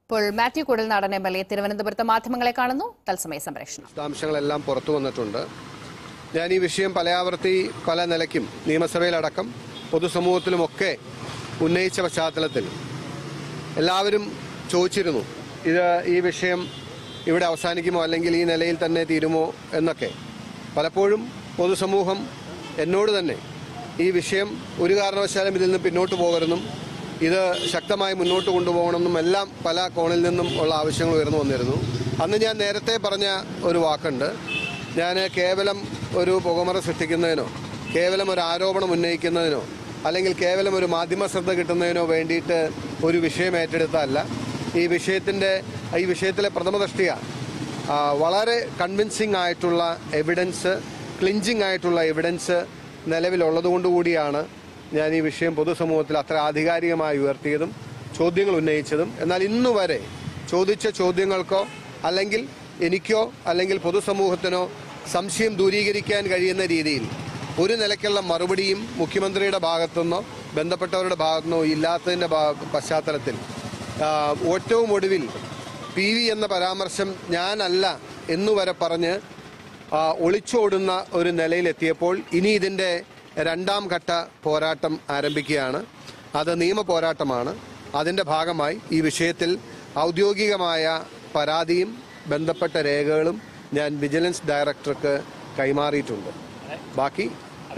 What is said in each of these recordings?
ഇപ്പോൾ മാത്യു കുഴൽനാടൻ എം.എൽ.എ തിരുവനന്തപുരത്ത് മാധ്യമങ്ങളെ കാണുന്നു. തത്സമയ സംപ്രേഷണം. വിശദാംശങ്ങളെല്ലാം പുറത്തു വന്നിട്ടുണ്ട്. ഞാൻ ഈ വിഷയം പല നിലയ്ക്കും നിയമസഭയിലടക്കം പൊതുസമൂഹത്തിലുമൊക്കെ ഉന്നയിച്ച പശ്ചാത്തലത്തിൽ എല്ലാവരും ചോദിച്ചിരുന്നു, ഈ വിഷയം ഇവിടെ അവസാനിക്കുമോ അല്ലെങ്കിൽ ഈ നിലയിൽ തന്നെ തീരുമോ എന്നൊക്കെ. പലപ്പോഴും പൊതുസമൂഹം എന്നോട് തന്നെ ഈ വിഷയം ഒരു കാരണവശാലും ഇതിൽ നിന്ന് പിന്നോട്ട് പോകരുതെന്നും ഇത് ശക്തമായി മുന്നോട്ട് കൊണ്ടുപോകണമെന്നും എല്ലാം പല കോണിൽ നിന്നും ഉള്ള ആവശ്യങ്ങൾ ഉയർന്നു വന്നിരുന്നു. അന്ന് ഞാൻ നേരത്തെ പറഞ്ഞ ഒരു വാക്കുണ്ട്, ഞാൻ കേവലം ഒരു പുകമറ സൃഷ്ടിക്കുന്നതിനോ കേവലം ഒരു ആരോപണം ഉന്നയിക്കുന്നതിനോ അല്ലെങ്കിൽ കേവലം ഒരു മാധ്യമ ശ്രദ്ധ കിട്ടുന്നതിനോ വേണ്ടിയിട്ട് ഒരു വിഷയം ഏറ്റെടുത്തതല്ല. ഈ വിഷയത്തിലെ പ്രഥമദൃഷ്ടിയ വളരെ കൺവിൻസിംഗ് ആയിട്ടുള്ള എവിഡൻസ്, ക്ലിഞ്ചിങ് ആയിട്ടുള്ള എവിഡൻസ് നിലവിലുള്ളതുകൊണ്ടുകൂടിയാണ് ഞാൻ ഈ വിഷയം പൊതുസമൂഹത്തിൽ അത്ര ആധികാരികമായി ഉയർത്തിയതും ചോദ്യങ്ങൾ ഉന്നയിച്ചതും. എന്നാൽ ഇന്നുവരെ ചോദിച്ച ചോദ്യങ്ങൾക്കോ അല്ലെങ്കിൽ എനിക്കോ അല്ലെങ്കിൽ പൊതുസമൂഹത്തിനോ സംശയം ദൂരീകരിക്കാൻ കഴിയുന്ന രീതിയിൽ ഒരു നിലയ്ക്കുള്ള മറുപടിയും മുഖ്യമന്ത്രിയുടെ ഭാഗത്തുനിന്നോ ബന്ധപ്പെട്ടവരുടെ ഭാഗത്തുനിന്നോ ഇല്ലാത്തതിൻ്റെ പശ്ചാത്തലത്തിൽ ഏറ്റവും ഒടുവിൽ PV എന്ന പരാമർശം ഞാനല്ല എന്നുവരെ പറഞ്ഞ് ഒളിച്ചോടുന്ന ഒരു നിലയിലെത്തിയപ്പോൾ ഇനി ഇതിൻ്റെ രണ്ടാം ഘട്ട പോരാട്ടം ആരംഭിക്കുകയാണ്. അത് നിയമ പോരാട്ടമാണ്. അതിൻ്റെ ഭാഗമായി ഈ വിഷയത്തിൽ ഔദ്യോഗികമായ പരാതിയും ബന്ധപ്പെട്ട രേഖകളും ഞാൻ വിജിലൻസ് ഡയറക്ടർക്ക് കൈമാറിയിട്ടുണ്ട്. ബാക്കി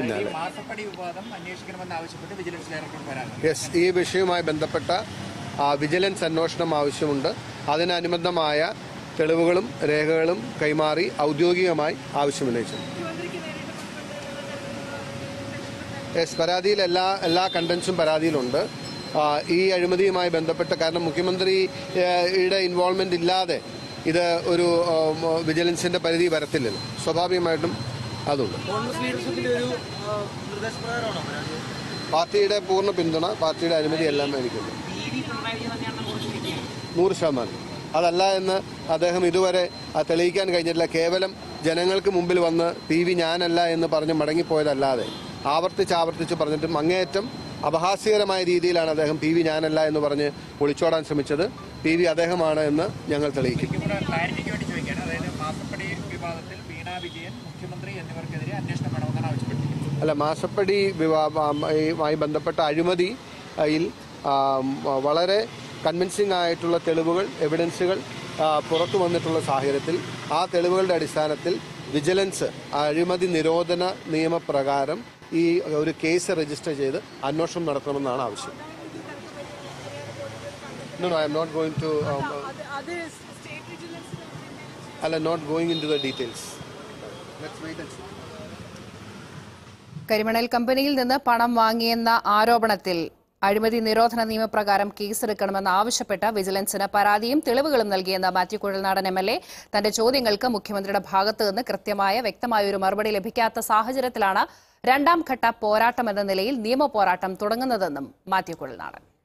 ഈ വിഷയവുമായി ബന്ധപ്പെട്ട വിജിലൻസ് അന്വേഷണം ആവശ്യമുണ്ട്. അതിനനുബന്ധമായ തെളിവുകളും രേഖകളും കൈമാറി ഔദ്യോഗികമായി ആവശ്യമുന്നയിച്ചു. പരാതിയിൽ എല്ലാ കണ്ടൻസും പരാതിയിലുണ്ട്. ഈ അഴിമതിയുമായി ബന്ധപ്പെട്ട്, കാരണം മുഖ്യമന്ത്രിയുടെ ഇൻവോൾവ്മെന്റ് ഇല്ലാതെ ഇത് ഒരു വിജിലൻസിന്റെ പരിധി വരത്തില്ലല്ലോ, സ്വാഭാവികമായിട്ടും അതുണ്ട്. പാർട്ടിയുടെ പൂർണ്ണ പിന്തുണ, പാർട്ടിയുടെ അനുമതി എല്ലാം എനിക്കുണ്ട്. 100%. അതല്ല എന്ന് അദ്ദേഹം ഇതുവരെ തെളിയിക്കാൻ കഴിഞ്ഞിട്ടില്ല. കേവലം ജനങ്ങൾക്ക് മുമ്പിൽ വന്ന് PV ഞാനല്ല എന്ന് പറഞ്ഞ് മടങ്ങിപ്പോയതല്ലാതെ ആവർത്തിച്ച് പറഞ്ഞിട്ടും അങ്ങേയറ്റം അപഹാസ്യകരമായ രീതിയിലാണ് അദ്ദേഹം PV ഞാനല്ല എന്ന് പറഞ്ഞ് ഒളിച്ചോടാൻ ശ്രമിച്ചത്. PV അദ്ദേഹമാണ് എന്ന് ഞങ്ങൾ തെളിയിക്കും. അല്ല, മാസപ്പടി വിവാദവുമായി ബന്ധപ്പെട്ട അഴിമതിയിൽ വളരെ കൺവിൻസിംഗ് ആയിട്ടുള്ള തെളിവുകൾ, എവിഡൻസുകൾ പുറത്തു വന്നിട്ടുള്ള സാഹചര്യത്തിൽ ആ തെളിവുകളുടെ അടിസ്ഥാനത്തിൽ വിജിലൻസ് അഴിമതി നിരോധന നിയമപ്രകാരം ഈ ഒരു കേസ് രജിസ്റ്റർ ചെയ്ത് അന്വേഷണം നടത്തണമെന്നാണ് ആവശ്യം. No, I am not going to not going into the details. Let's wait and see. കരിമണൽ കമ്പനിയിൽ നിന്ന് പണം വാങ്ങിയെന്ന ആരോപണത്തിൽ അഴിമതി നിരോധന നിയമപ്രകാരം കേസെടുക്കണമെന്ന് ആവശ്യപ്പെട്ട വിജിലൻസിന് പരാതിയും തെളിവുകളും നൽകിയെന്ന മാത്യു കുഴൽനാടൻ എം.എൽ.എ തന്റെ ചോദ്യങ്ങൾക്ക് മുഖ്യമന്ത്രിയുടെ ഭാഗത്തു നിന്ന് വ്യക്തമായ ഒരു മറുപടി ലഭിക്കാത്ത സാഹചര്യത്തിലാണ് രണ്ടാം ഘട്ട പോരാട്ടമെന്ന നിലയിൽ നിയമ പോരാട്ടം തുടങ്ങുന്നതെന്നും മാത്യു കുഴൽനാടൻ